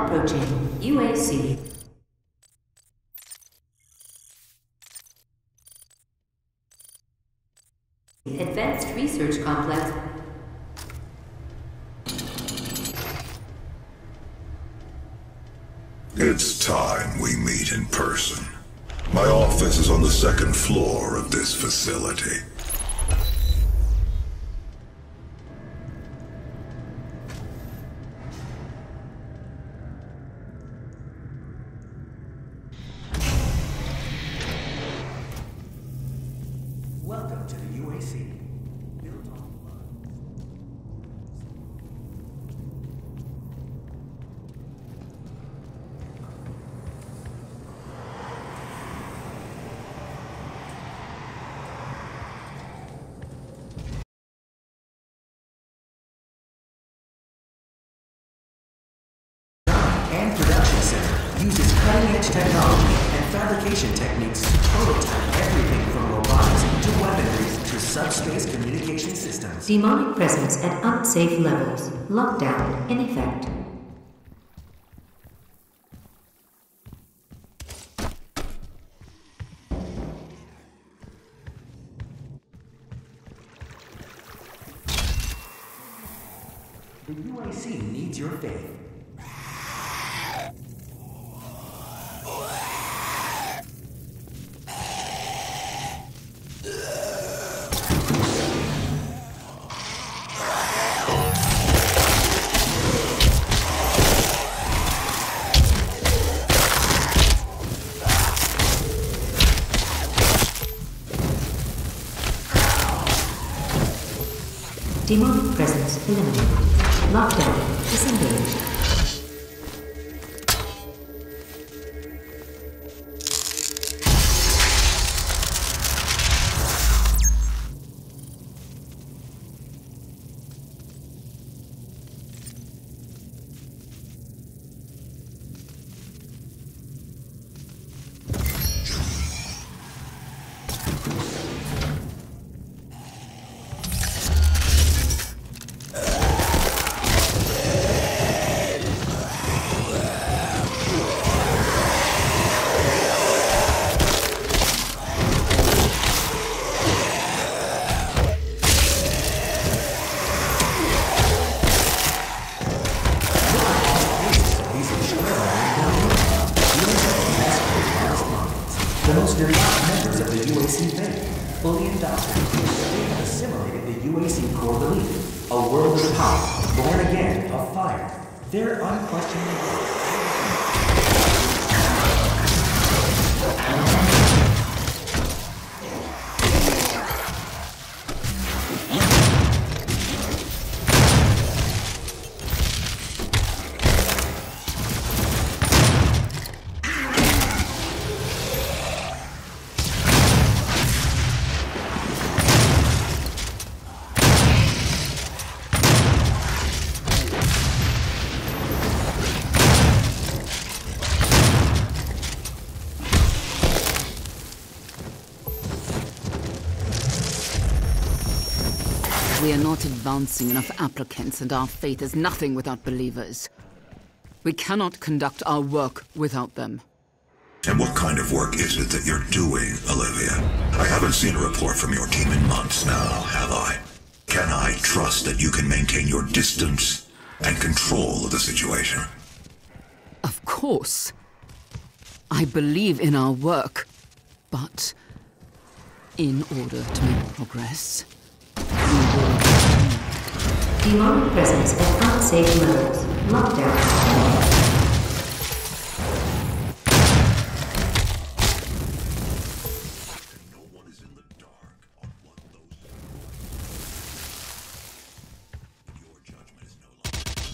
approaching UAC. Advanced Research Complex. It's time we meet in person. My office is on the second floor of this facility. Welcome to the UAC. Built on blood. And Production Center uses cutting-edge technology and fabrication techniques to prototype everything from robotics to weaponry to subspace communication systems. Demonic presence at unsafe levels. Lockdown in effect. The UAC needs your faith. Demonic presence eliminated. Lockdown disengaged. The most devout members of the UAC faith, fully indoctrinated, they have assimilated the UAC core belief, a world of power, born again of fire. They're unquestionably. We are not advancing enough applicants, and our faith is nothing without believers. We cannot conduct our work without them. And what kind of work is it that you're doing, Olivia? I haven't seen a report from your team in months now, have I? Can I trust that you can maintain your distance and control of the situation? Of course. I believe in our work, but in order to make progress, Demonic presence at unsafe levels. Lockdown. No one is in the dark on what those... Your judgment is no longer...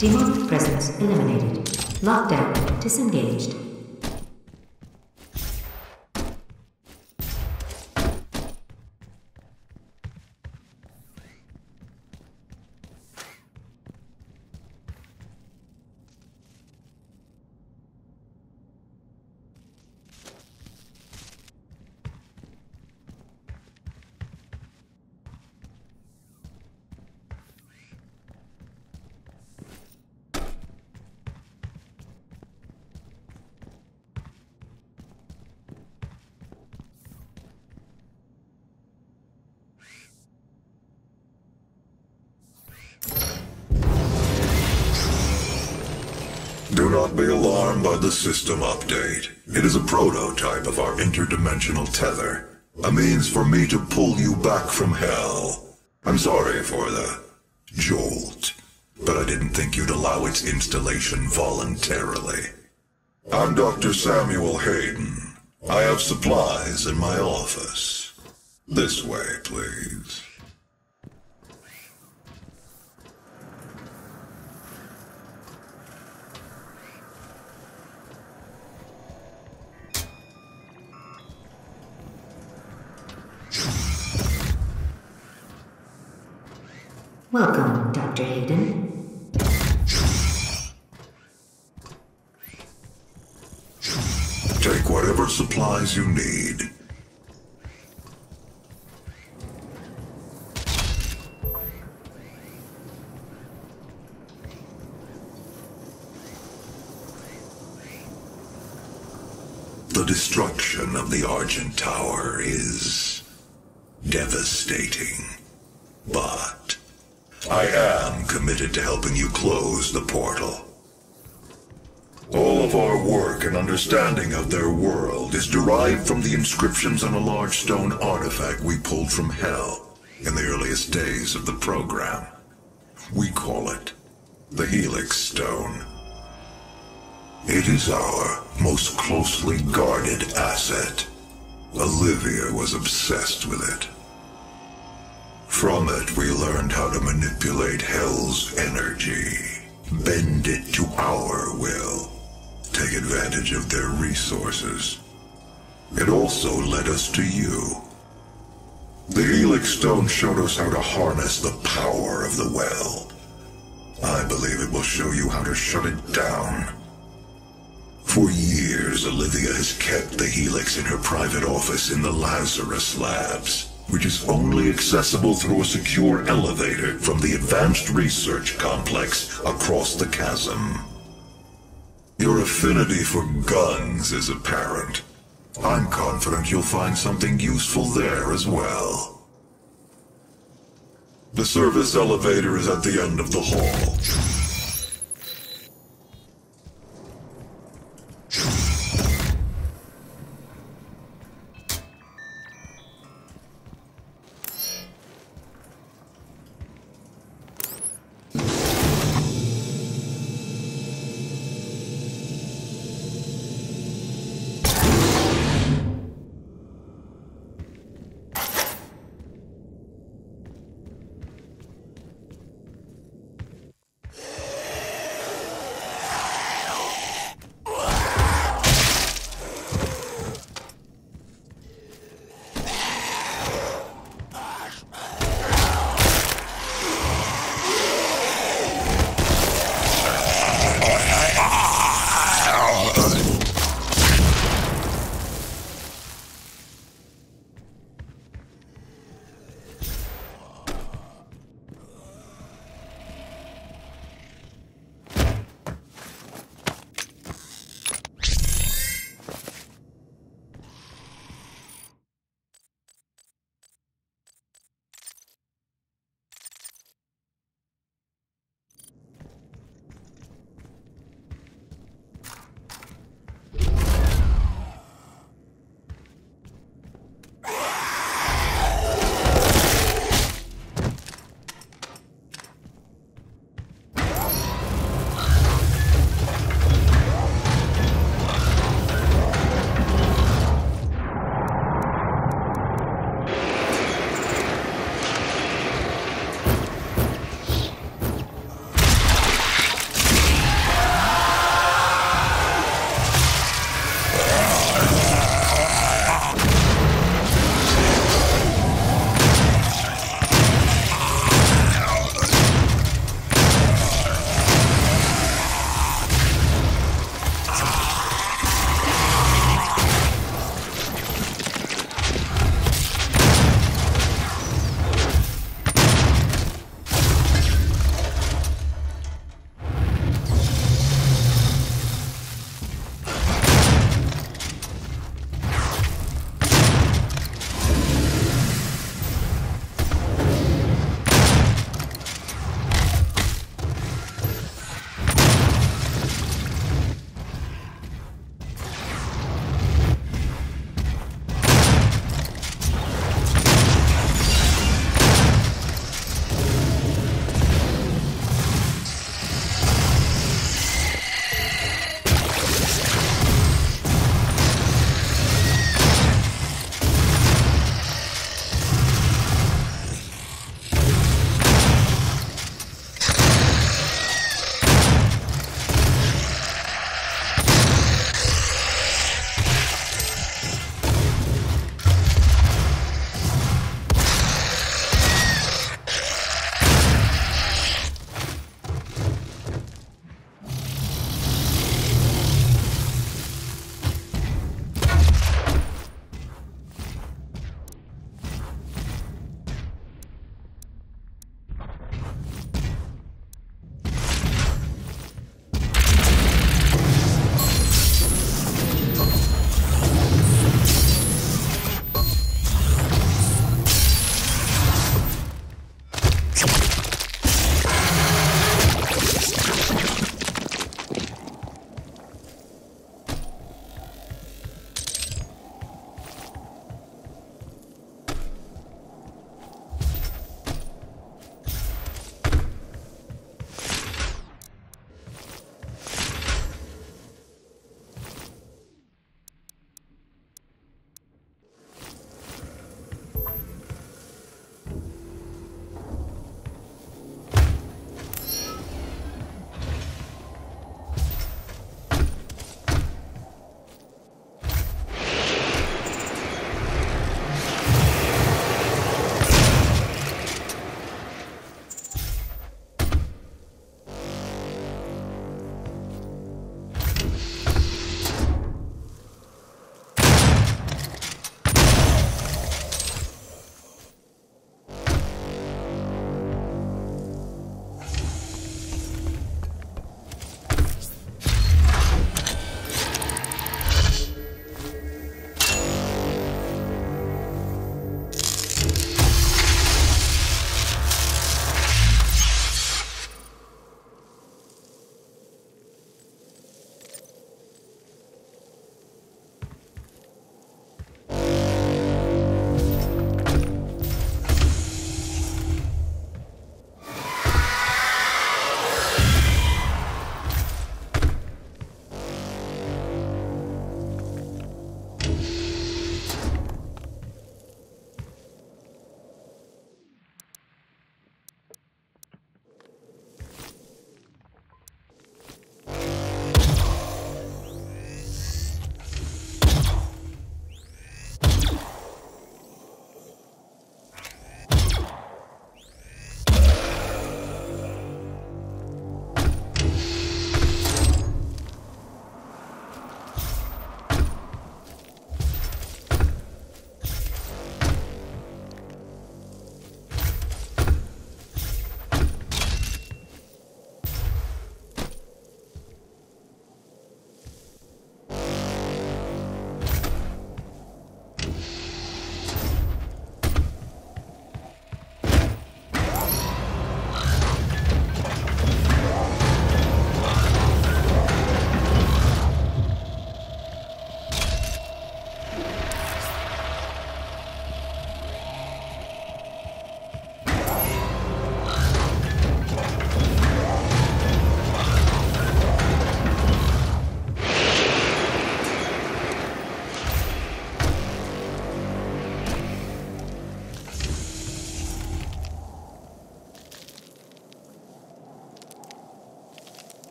Demonic presence eliminated. Lockdown disengaged. Do not be alarmed by the system update. It is a prototype of our interdimensional tether. A means for me to pull you back from hell. I'm sorry for the jolt, but I didn't think you'd allow its installation voluntarily. I'm Dr. Samuel Hayden. I have supplies in my office. This way, please. Welcome, Dr. Hayden. Take whatever supplies you need. The destruction of the Argent Tower is devastating, but I am committed to helping you close the portal. All of our work and understanding of their world is derived from the inscriptions on a large stone artifact we pulled from Hell in the earliest days of the program. We call it the Helix Stone. It is our most closely guarded asset. Olivia was obsessed with it. From it, we learned how to manipulate Hell's energy, bend it to our will, take advantage of their resources. It also led us to you. The Helix Stone showed us how to harness the power of the well. I believe it will show you how to shut it down. For years, Olivia has kept the Helix in her private office in the Lazarus Labs, which is only accessible through a secure elevator from the Advanced Research Complex across the chasm. Your affinity for guns is apparent. I'm confident you'll find something useful there as well. The service elevator is at the end of the hall.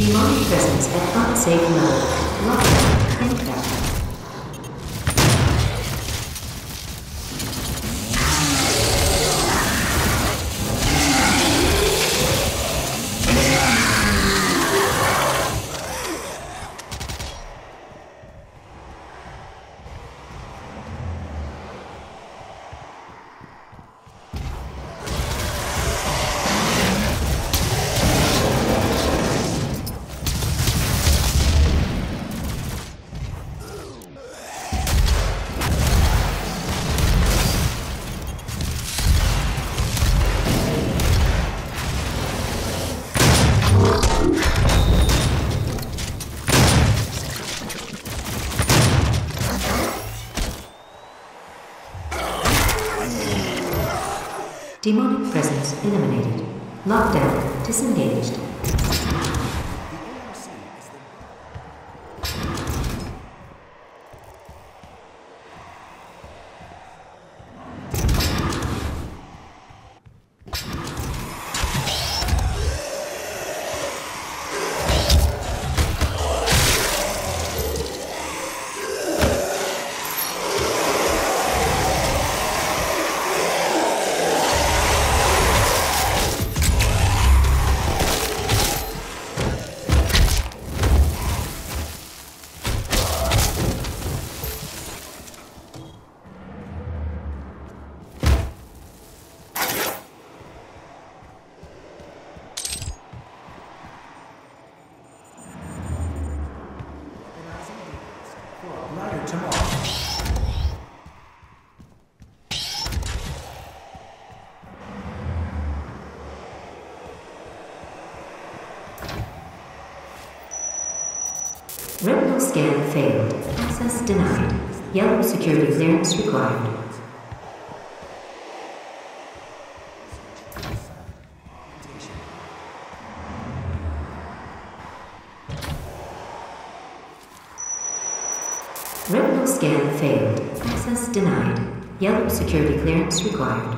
Demonic presence at unsafe level. Lockdown in effect. Demonic presence eliminated. Lockdown disengaged. Brighter tomorrow. Retinal scan failed. Access denied. Yellow security clearance required. Retinal scan failed. Access denied. Yellow security clearance required.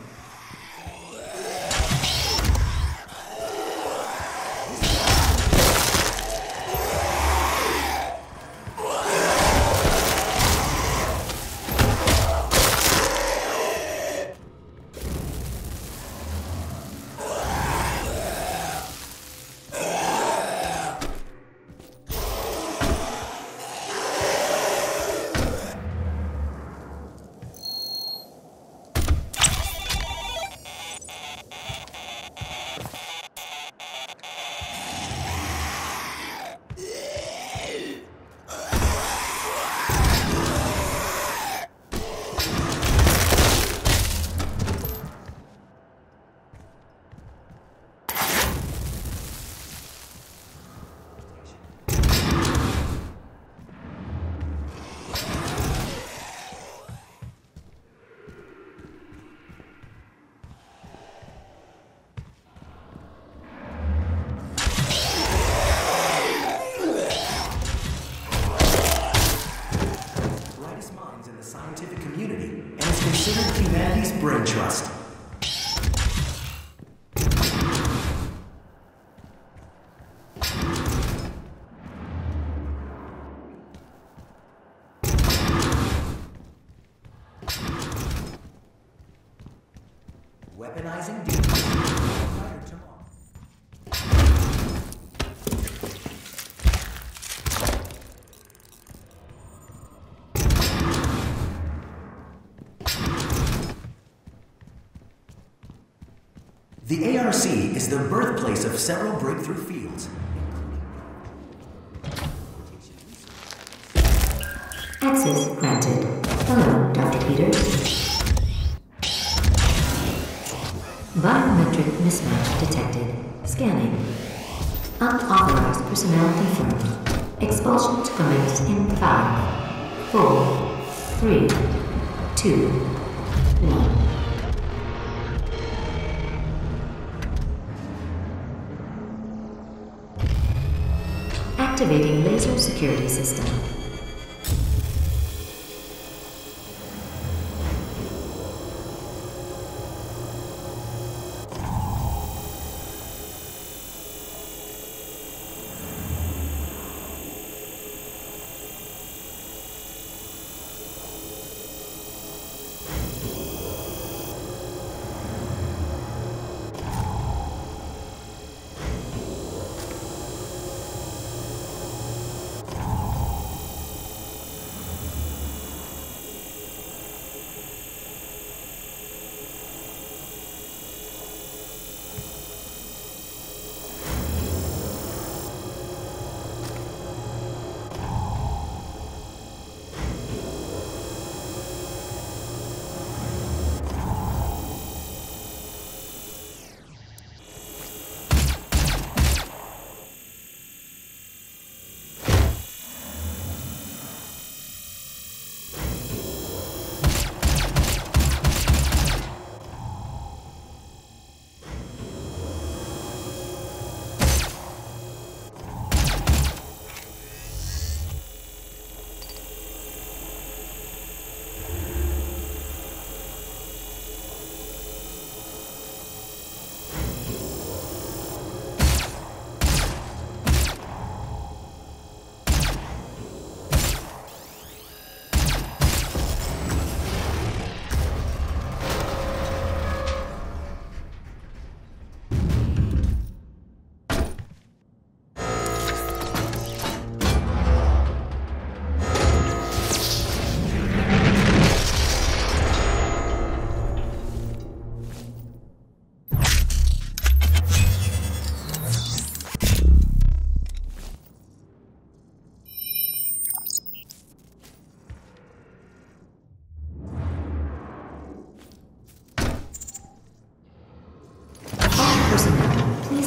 Scientific community and is considered humanity's brain trust. Weaponizing demons. Brighter tomorrow. The ARC is the birthplace of several breakthrough fields. Access granted. Hello, Dr. Peters. Biometric mismatch detected. Scanning. Unauthorized personnel confirmed. Expulsion to commence in 5, 4, 3, 2, 1. Activating laser security system.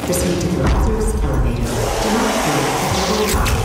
Proceed to the Lazarus elevator. Do not fear the double top.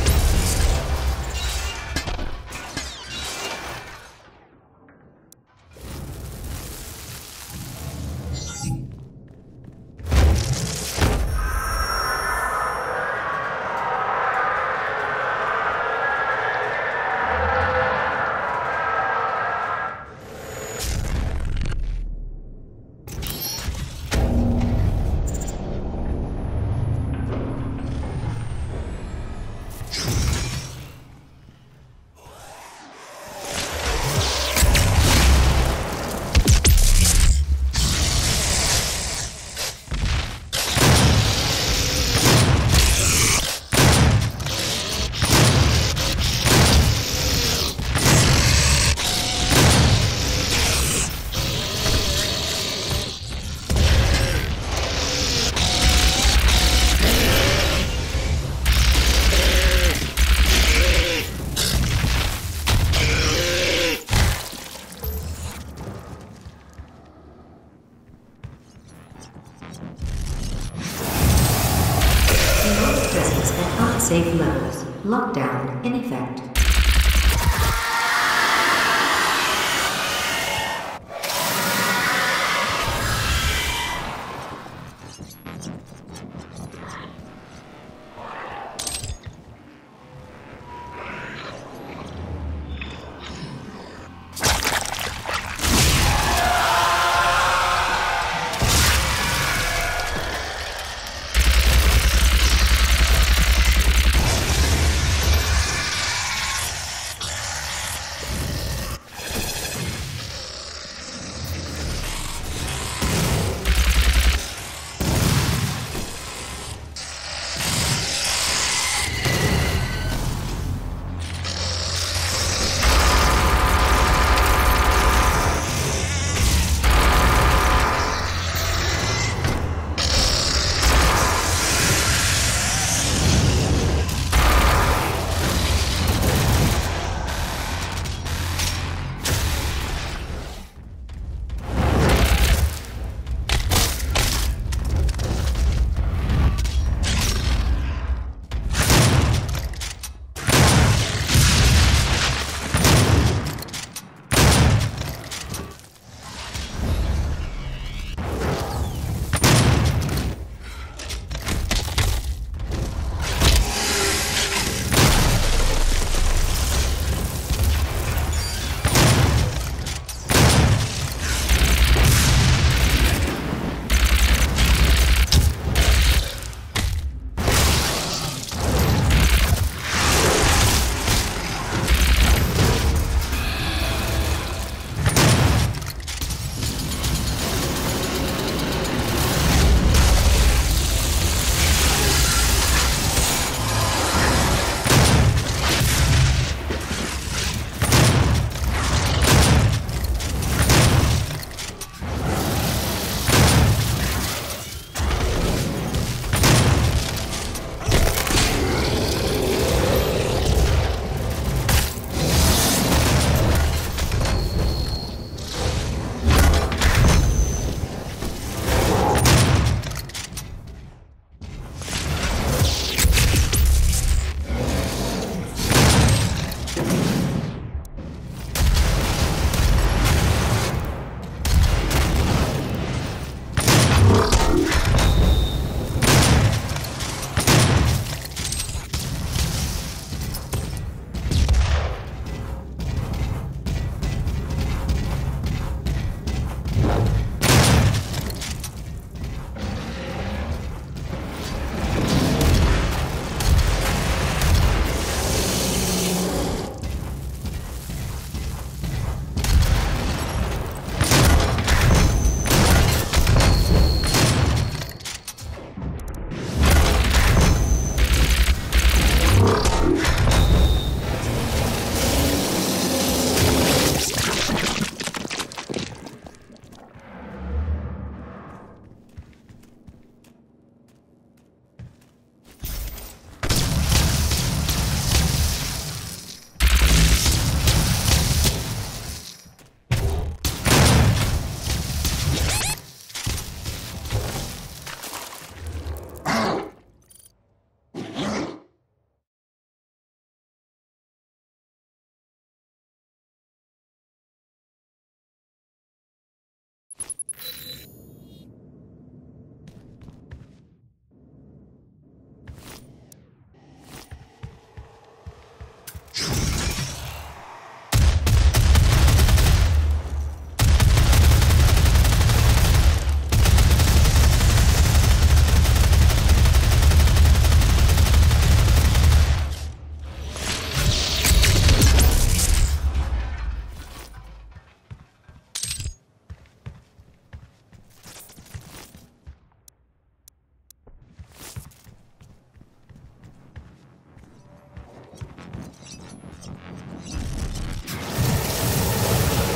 Safe levels. Lockdown in effect.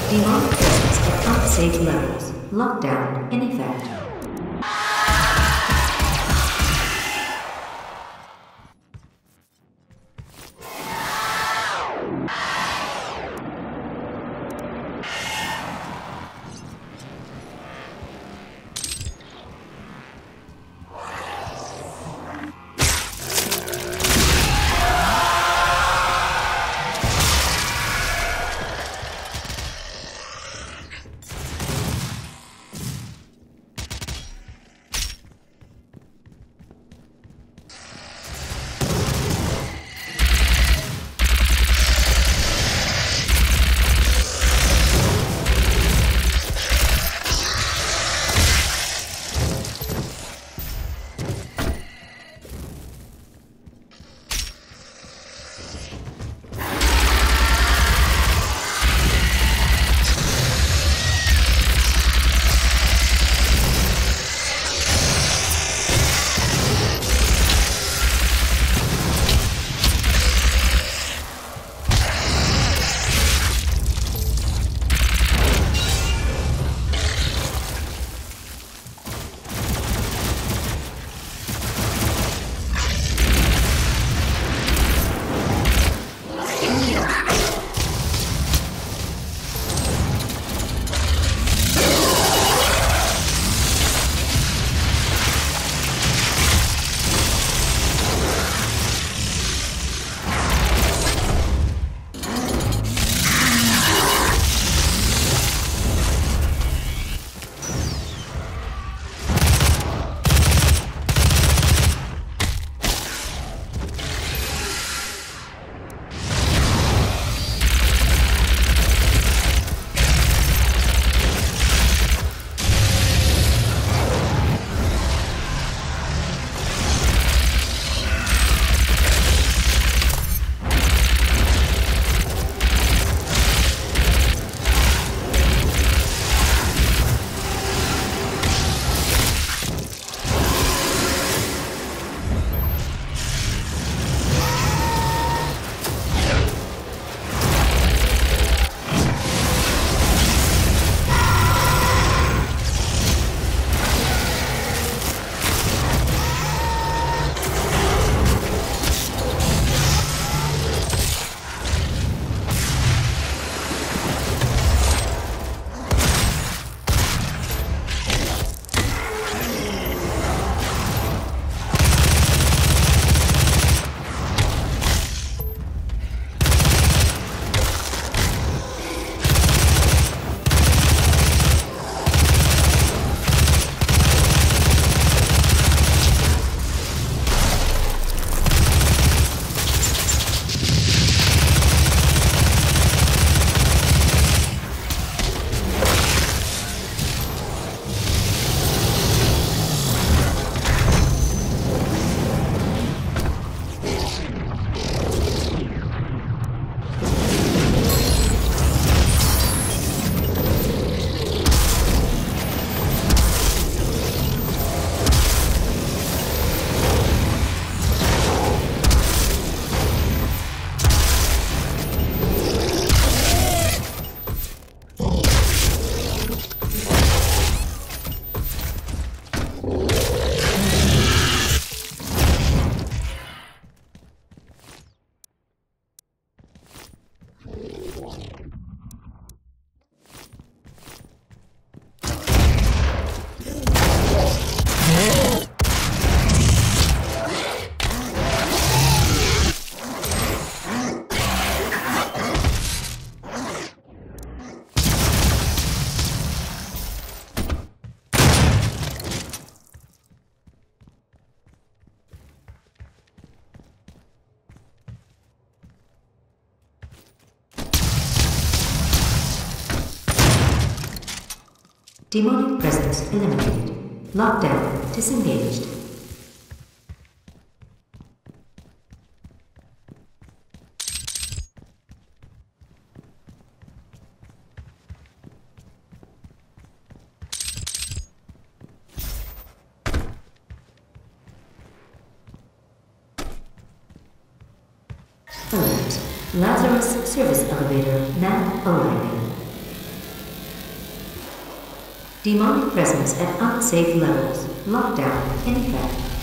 Demonic presence at unsafe levels. Lockdown in effect. Demonic presence eliminated. Lockdown disengaged. Alert. Lazarus service elevator now arriving. Demonic presence at unsafe levels. Lockdown in effect.